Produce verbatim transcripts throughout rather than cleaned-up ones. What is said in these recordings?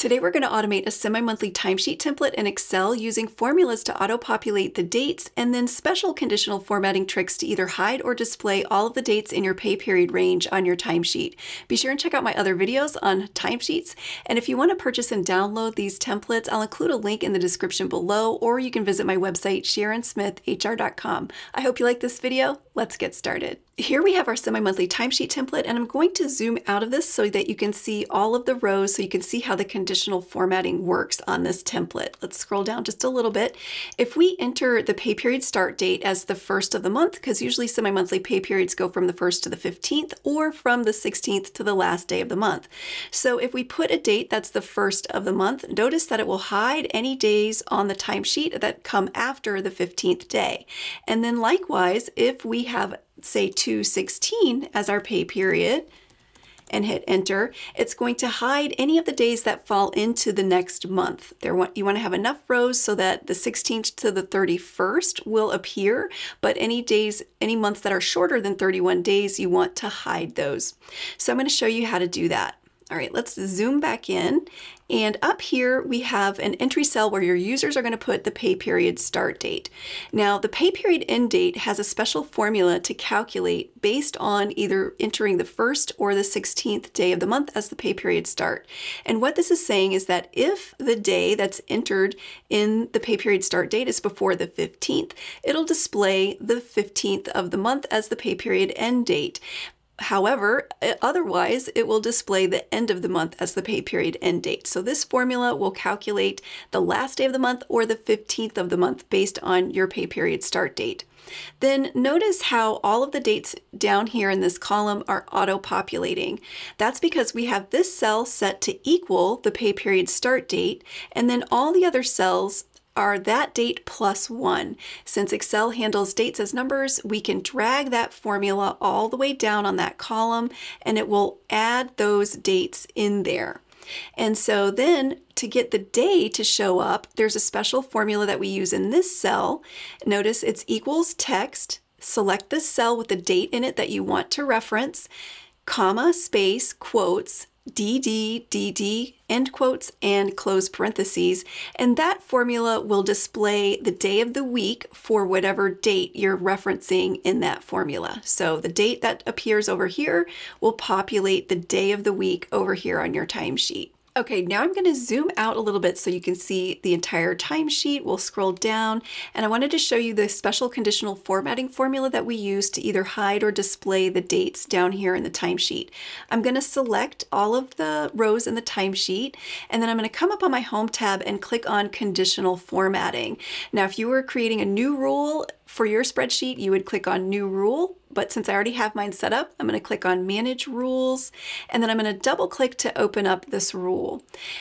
Today we're going to automate a semi-monthly timesheet template in Excel using formulas to auto-populate the dates and then special conditional formatting tricks to either hide or display all of the dates in your pay period range on your timesheet. Be sure and check out my other videos on timesheets, and if you want to purchase and download these templates, I'll include a link in the description below, or you can visit my website sharon smith h r dot com. I hope you like this video. Let's get started. Here we have our semi-monthly timesheet template, and I'm going to zoom out of this so that you can see all of the rows so you can see how the conditional formatting works on this template. Let's scroll down just a little bit. If we enter the pay period start date as the first of the month, because usually semi-monthly pay periods go from the first to the fifteenth or from the sixteenth to the last day of the month. So if we put a date that's the first of the month, notice that it will hide any days on the timesheet that come after the fifteenth day. And then likewise, if we have say two sixteen as our pay period and hit enter, it's going to hide any of the days that fall into the next month. There want, you want to have enough rows so that the sixteenth to the thirty-first will appear, but any days, any months that are shorter than thirty-one days, you want to hide those. So I'm going to show you how to do that. All right, let's zoom back in, and up here we have an entry cell where your users are going to put the pay period start date. Now the pay period end date has a special formula to calculate based on either entering the first or the sixteenth day of the month as the pay period start. And what this is saying is that if the day that's entered in the pay period start date is before the fifteenth, it'll display the fifteenth of the month as the pay period end date. However, otherwise, it will display the end of the month as the pay period end date. So this formula will calculate the last day of the month or the fifteenth of the month based on your pay period start date. Then notice how all of the dates down here in this column are auto-populating. That's because we have this cell set to equal the pay period start date, and then all the other cells are that date plus one. Since Excel handles dates as numbers, we can drag that formula all the way down on that column and it will add those dates in there. And so then to get the day to show up, there's a special formula that we use in this cell. Notice it's equals text. Select the cell with the date in it that you want to reference, comma, space, quotes, D D, D D, end quotes, and close parentheses, and that formula will display the day of the week for whatever date you're referencing in that formula. So the date that appears over here will populate the day of the week over here on your timesheet. Okay, now I'm going to zoom out a little bit so you can see the entire timesheet. We'll scroll down, and I wanted to show you the special conditional formatting formula that we use to either hide or display the dates down here in the timesheet. I'm going to select all of the rows in the timesheet, and then I'm going to come up on my Home tab and click on Conditional Formatting. Now, if you were creating a new rule for your spreadsheet, you would click on New Rule, but since I already have mine set up, I'm going to click on Manage Rules, and then I'm going to double click to open up this rule.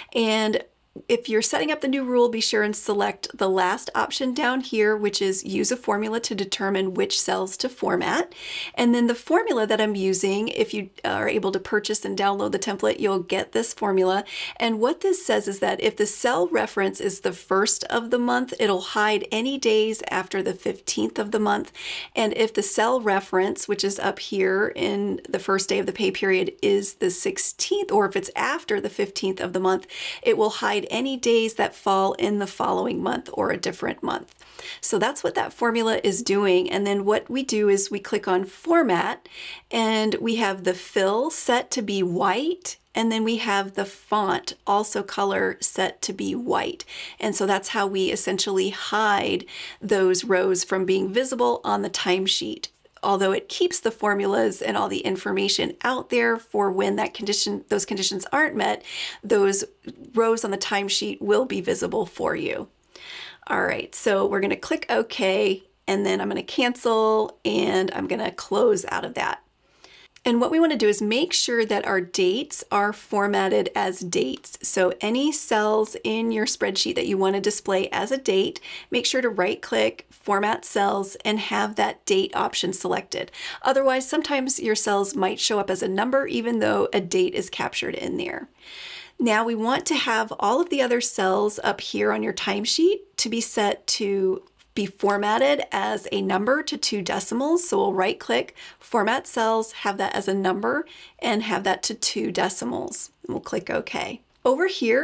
And if you're setting up the new rule, be sure and select the last option down here, which is use a formula to determine which cells to format. And then the formula that I'm using, if you are able to purchase and download the template, you'll get this formula. And what this says is that if the cell reference is the first of the month, it'll hide any days after the fifteenth of the month. And if the cell reference, which is up here in the first day of the pay period, is the sixteenth, or if it's after the fifteenth of the month, it will hide any days that fall in the following month or a different month. So that's what that formula is doing. And then what we do is we click on Format, and we have the fill set to be white, and then we have the font also color set to be white. And so that's how we essentially hide those rows from being visible on the timesheet. Although it keeps the formulas and all the information out there for when that condition, those conditions aren't met, those rows on the timesheet will be visible for you. All right, so we're gonna click OK, and then I'm gonna cancel, and I'm gonna close out of that. And what we want to do is make sure that our dates are formatted as dates. So any cells in your spreadsheet that you want to display as a date, make sure to right click, format cells, and have that date option selected. Otherwise, sometimes your cells might show up as a number even though a date is captured in there. Now we want to have all of the other cells up here on your timesheet to be set to be formatted as a number to two decimals. So we'll right click, format cells, have that as a number, and have that to two decimals. And we'll click OK. Over here,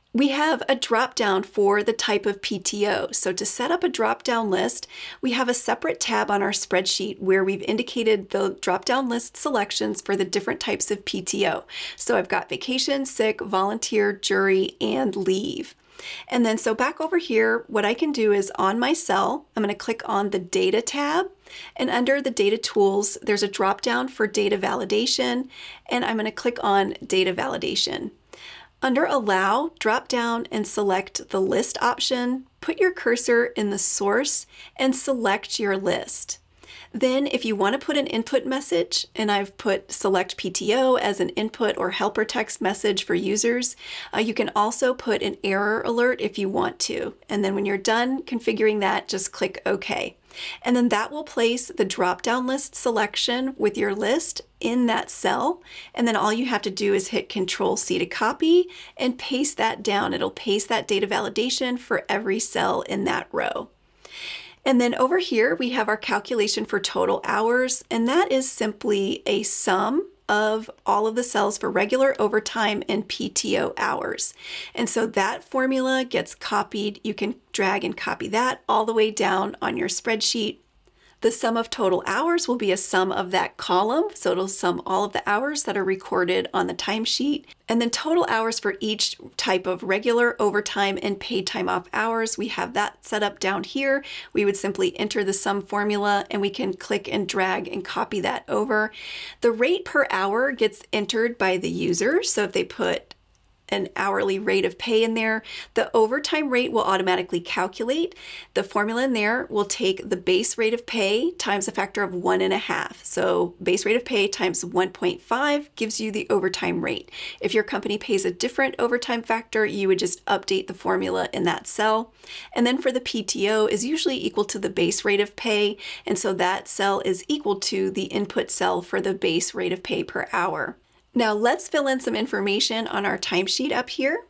We have a drop-down for the type of P T O. So to set up a drop-down list, we have a separate tab on our spreadsheet where we've indicated the drop-down list selections for the different types of P T O. So I've got vacation, sick, volunteer, jury, and leave. And then so back over here, what I can do is on my cell, I'm going to click on the Data tab, and under the Data Tools, there's a drop-down for Data Validation, and I'm going to click on Data Validation. Under Allow, drop down and select the List option, put your cursor in the source, and select your list. Then if you want to put an input message, and I've put Select P T O as an input or helper text message for users, uh, you can also put an error alert if you want to. And then when you're done configuring that, just click OK. And then that will place the drop-down list selection with your list in that cell. And then all you have to do is hit Control C to copy and paste that down. It'll paste that data validation for every cell in that row. And then over here, we have our calculation for total hours, and that is simply a sum of all of the cells for regular, overtime, and P T O hours. And so that formula gets copied. You can drag and copy that all the way down on your spreadsheet. The sum of total hours will be a sum of that column, so it'll sum all of the hours that are recorded on the timesheet. And then total hours for each type of regular, overtime, and paid time off hours. We have that set up down here. We would simply enter the sum formula and we can click and drag and copy that over. The rate per hour gets entered by the user, so if they put an hourly rate of pay in there, the overtime rate will automatically calculate. The formula in there will take the base rate of pay times a factor of one and a half. So base rate of pay times one point five gives you the overtime rate. If your company pays a different overtime factor, you would just update the formula in that cell. And then for the P T O is usually equal to the base rate of pay. And so that cell is equal to the input cell for the base rate of pay per hour. Now let's fill in some information on our timesheet up here.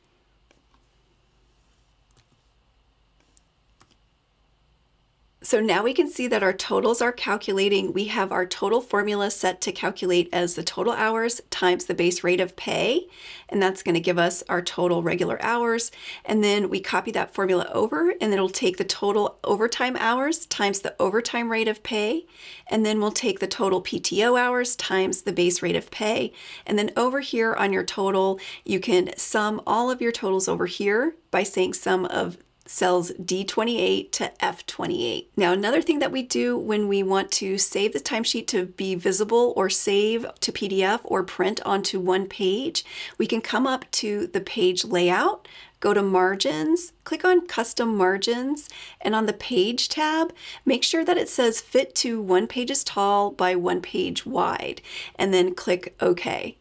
So now we can see that our totals are calculating. We have our total formula set to calculate as the total hours times the base rate of pay, and that's going to give us our total regular hours. And then we copy that formula over, and it'll take the total overtime hours times the overtime rate of pay, and then we'll take the total P T O hours times the base rate of pay. And then over here on your total, you can sum all of your totals over here by saying sum of cells D twenty-eight to F twenty-eight. Now, another thing that we do when we want to save the timesheet to be visible or save to P D F or print onto one page, we can come up to the page layout, go to margins, click on custom margins, and on the page tab, make sure that it says fit to one page is tall by one page wide, and then click OK.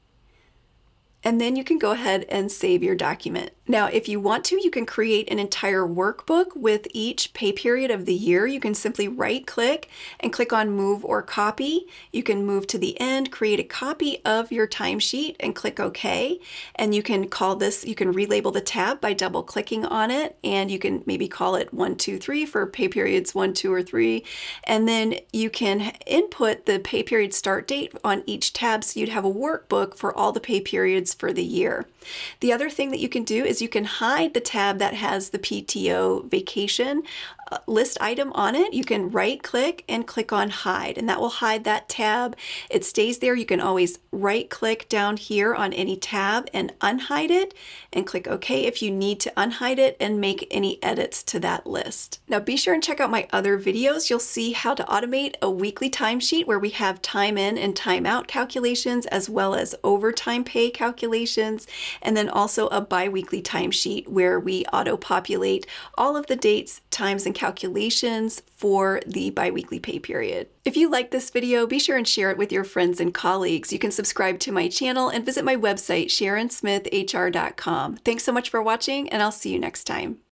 And then you can go ahead and save your document. Now, if you want to, you can create an entire workbook with each pay period of the year. You can simply right click and click on Move or Copy. You can move to the end, create a copy of your timesheet and click OK. And you can call this, you can relabel the tab by double clicking on it. And you can maybe call it one, two, three for pay periods one, two, or three. And then you can input the pay period start date on each tab so you'd have a workbook for all the pay periods for the year. The other thing that you can do is you can hide the tab that has the P T O vacation uh, list item on it. You can right click and click on hide, and that will hide that tab. It stays there. You can always right click down here on any tab and unhide it and click OK if you need to unhide it and make any edits to that list. Now be sure and check out my other videos. You'll see how to automate a weekly timesheet where we have time in and time out calculations as well as overtime pay calculations, and then also a bi-weekly timesheet where we auto-populate all of the dates, times, and calculations for the bi-weekly pay period. If you like this video, be sure and share it with your friends and colleagues. You can subscribe to my channel and visit my website, sharon smith H R dot com. Thanks so much for watching, and I'll see you next time.